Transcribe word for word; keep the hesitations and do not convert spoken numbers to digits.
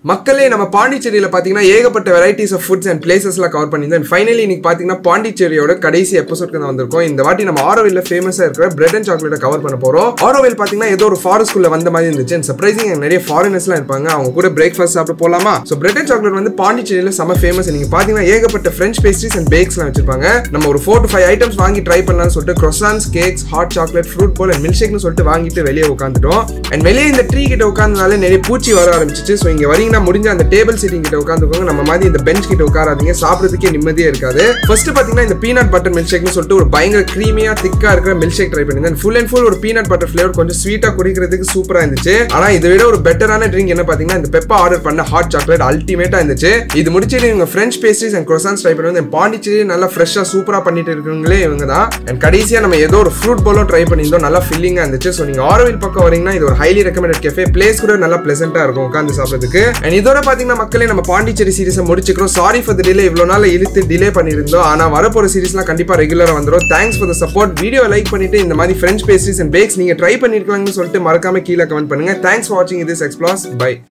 மக்களே நம்ம பாண்டிச்சேரியில பாத்தீங்கன்னா ஏகப்பட்ட வெரைட்டிஸ் ஆஃப் ஃபுட்ஸ் அண்ட் பிளேசஸ்லாம் கவர் பண்ணியிருந்தோம். ஃபைனலி இன்னைக்கு பாத்தீங்கன்னா பாண்டிச்சேரியோட கடைசி எபிசோட்க்கு தான் வந்திருக்கோம். இந்த வாட்டி நம்ம ஆரோவில்ல ஃபேமஸா இருக்கிற பிரெட் அண்ட் சாக்லேட்டை கவர் பண்ண போறோம். ஆரோவில் பாத்தீங்கன்னா ஏதோ ஒரு ஃபாரஸ்ட்குள்ள வந்த மாதிரி இருந்துச்சு. அண்ட் சர்ப்ரைசிங் நிறைய ஃபாரினர்ஸ்லாம் இருப்பாங்க. அவங்க கூட பிரேக்ஃபாஸ்ட் சாப்பிட்டு போலாமா? ஸோ பிரெட் அண்ட் சாக்லேட் வந்து பாண்டிச்சேரியில செம ஃபேமஸ். நீங்க பாத்தீங்கன்னா ஏகப்பட்ட ஃப்ரெஞ்ச் பேஸ்ட்ரிஸ் அண்ட் பேக்ஸ்லாம் வச்சிருப்பாங்க. நம்ம ஒரு ஃபோர் டு ஃபைவ் ஐட்டம்ஸ் வாங்கி ட்ரை பண்ணலாம்னு சொல்லிட்டு croissants, cakes, hot chocolate, fruit bowl and milk ஷேக்னு சொல்லிட்டு வாங்கிட்டு வெளியே உட்காந்துட்டோம். அண்ட் வெளியே இந்த ட்ரீ கிட்ட உட்கார்ந்தனால நிறைய பூச்சி வர ஆரம்பிச்சிச்சு. ஸோ இங்க வரீங்கன்னா முடிஞ்ச அந்த டேபிள் சீட்டிங் கிட்ட உட்காந்துக்கோங்க. நம்ம மாதிரி இந்த பெஞ்ச் கிட்ட உட்காராதீங்க, சாப்பிடுறதுக்கே நிம்மதியே இருக்காது. ஃபர்ஸ்ட் பாத்தீங்கன்னா இந்த பீனட் பட்டர் மில்க் ஷேக்னு சொல்லிட்டு ஒரு பயங்கர கிரீமியா திக்கா இருக்கிற மில்க் ஷேக் ட்ரை பண்ணிருந்தேன். ஃபுல் அண்ட் ஃபுல் ஒரு பீனட் பட்டர் ஃபிளேவர், கொஞ்சம் ஸ்வீட்டா குடிக்கிறதுக்கு சூப்பரா இருந்துச்சு. ஆனா இதை விட ஒரு பெட்டரான ட்ரிங்க் என்ன பாத்தீங்கன்னா இந்த பெப்பா ஆர்டர் பண்ண ஹாட் சாக்லேட் அல்டிமேட்டா இருந்துச்சு. இது முடிச்சிட்டு இவங்க French pastries and croissants try பண்ணுவாங்க. பாண்டிச்சேரி நல்லா ஃப்ரெஷ்ஷா சூப்பரா பண்ணிட்டு இருக்கவங்களே இவங்க தான். அண்ட் கடைசியா நம்ம ஏதோ ஒரு ஃப்ரூட் போலும் ட்ரை பண்ணியிருந்தோம். நல்லா ஃபில்லிங்கா இருந்துச்சு. ஸோ நீங்க ஆரோவில் பக்கம் வரீங்கன்னா இது ஒரு ஹைலி ரெக்கமெண்டட் கேஃபே. பிளேஸ் கூட நல்லா பிளசண்டா இருக்கும் உட்காந்து சாப்பிடுறதுக்கு. அண்ட் இதோட பாத்தீங்கன்னா மக்களே நம்ம பாண்டிச்சேரி சீரிஸை முடிச்சுக்கிறோம். சாரி ஃபார் தி டிலே, இவ்வளவு நாள் இழுத்து டிலே பண்ணிருந்தோம். ஆனா வரப்போற சீரிஸ்லாம் கண்டிப்பா ரெகுலரா வந்துடும். Thanks for the support. Video like பண்ணிட்டு இந்த மாதிரி ஃப்ரெஞ்ச் பேஸ்ட்ரிஸ் அண்ட் பேக்ஸ் நீங்க ட்ரை பண்ணிருக்கலாம்னு சொல்லிட்டு மறக்காம கீழே கமெண்ட் பண்ணுங்க. தேங்க்ஸ் ஃபார் வாட்சிங் Idris Explores. பை.